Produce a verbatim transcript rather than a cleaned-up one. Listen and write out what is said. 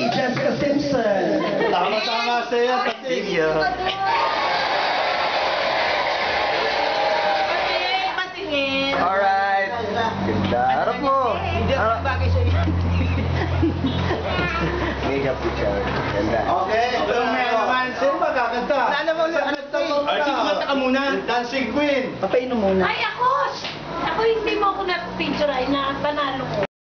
Jessica Simpson. Tama-tama sa'yo, pati. Patingin. Alright. Ganda. Harap mo. Hindi ako Harap. bagay sa'yo. Makeup picture. Ganda. Okay, ito may naman. Sino ba kakanta? Alam mo, ano eh? Archie, kumanta ka muna. Dancing Queen. Papainom muna. Ay, ako! Ako hindi mo ako na-picture ay na panalo ko.